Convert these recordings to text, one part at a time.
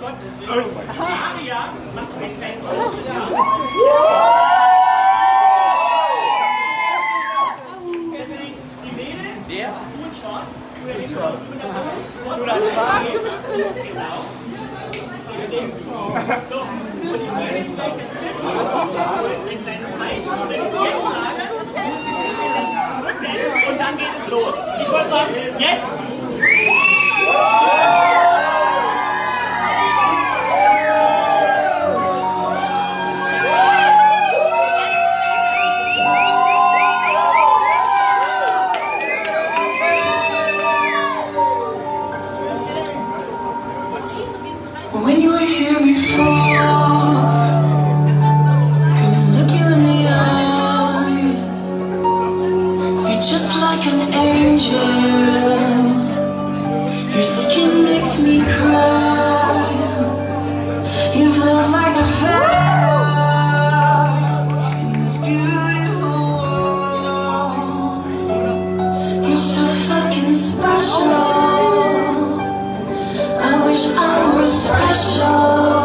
Gottes Willen. Aria macht ein Band. Deswegen die Mädels, du in Shorts, du in Shorts, genau. So, und ich nehme jetzt gleich den Sissy und ein kleines Zeichen. Und wenn ich jetzt sage, muss die Sissy nicht drücken und dann geht es los. Ich wollte sagen, jetzt! When you were here before, couldn't look you in the eyes. You're just like an angel. Your skin makes me cry. You feel like a feather in this beautiful world. You're so fucking special. I wish I were special,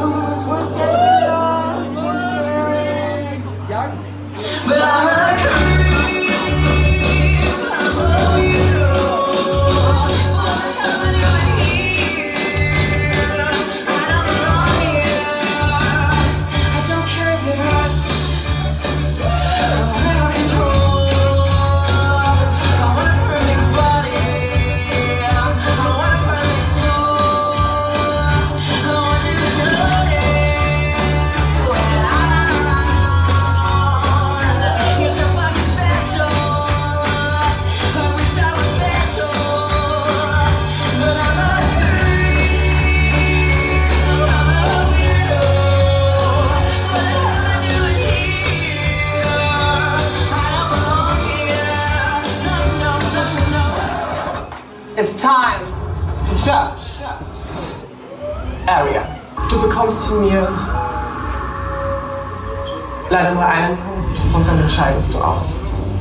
but I'm a creep. I'm a weirdo. What am I doing here? I don't belong here. I don't care if it hurts. I wanna have control. I want a perfect body. I want a perfect soul. It's time to judge. Aria, du bekommst von mir leider nur einen Punkt und dann scheidest du aus.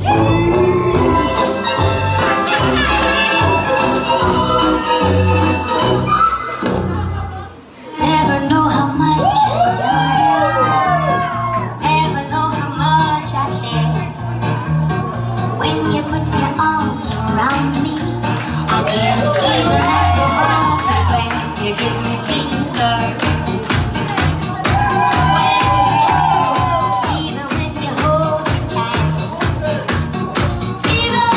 Never know how much I love. Never know how much I care. When you put your arms around me, I get a feeling that's so hard to bear. You give me fever. When you kiss me, fever when you hold me tight. Fever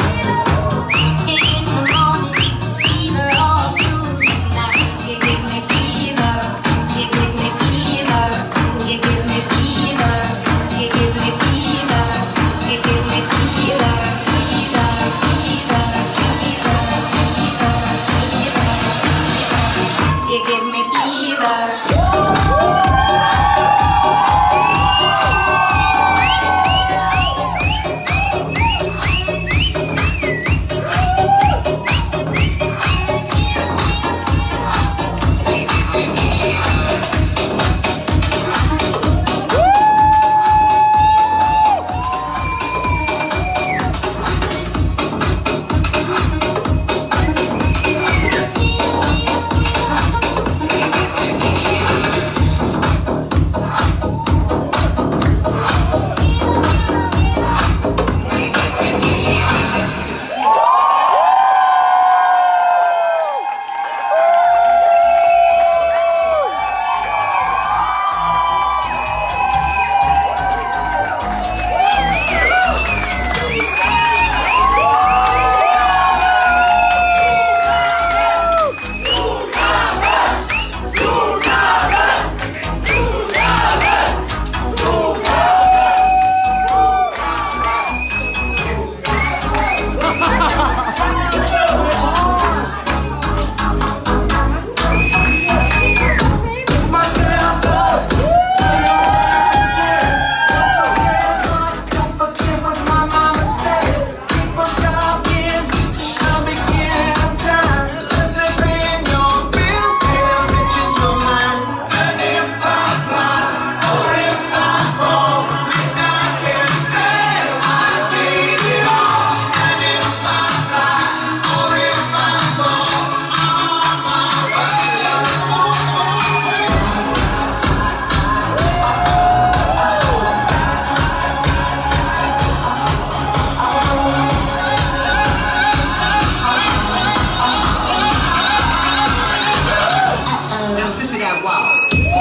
in the morning, fever all through the night. You give me fever. You give me fever. You give me fever. You give me fever. You give me fever. Fever, fever, fever, fever, fever. You give me fever. sissy that wow.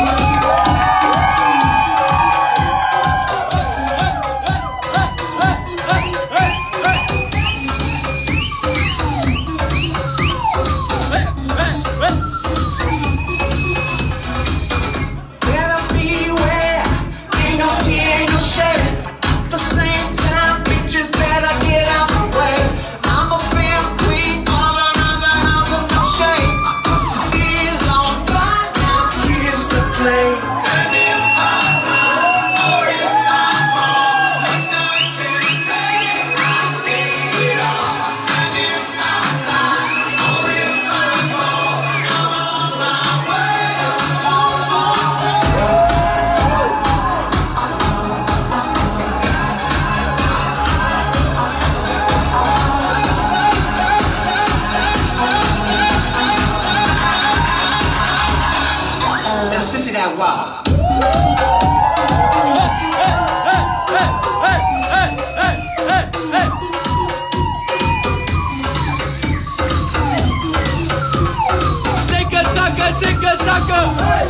Sissy that wow. Take a sucker, take a sucker.